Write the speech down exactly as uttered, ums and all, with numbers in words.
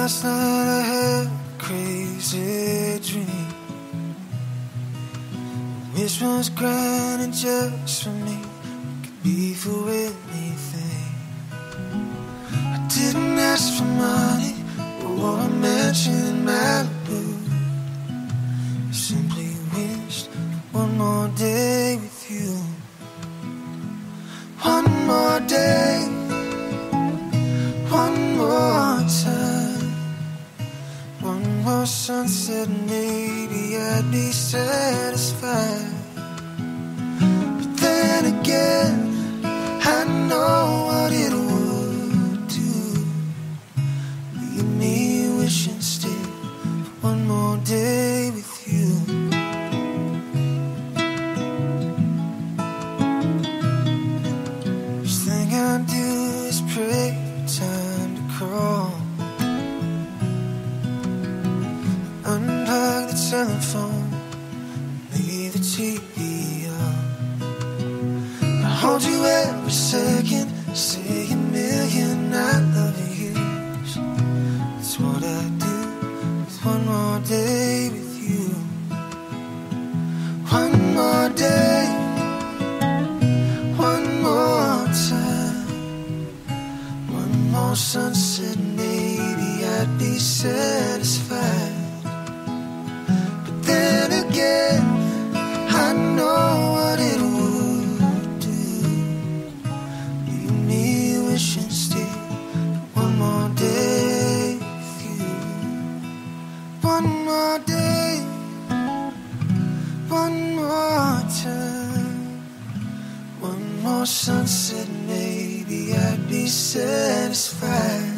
Last night I had a crazy dream. Wish was granted just for me. It could be for anything. I didn't ask for money or a mansion in Malibu. I simply wished for one more day with you. One more day, one more time, one more sunset, maybe I'd be satisfied. But then again, I know what it would do. Leave me wishing still for one more day with you. First thing I do is pray for time to crawl. Unplug the telephone, leave the T V on. I hold you every second, say a million I love yous. That's what I do with one more day with you. One more day, one more time, one more sunset, maybe I'd be satisfied. But then again, I know what it would do. Leave me wishing still for one more day with you. One more day, one more time, one more sunset, maybe I'd be satisfied.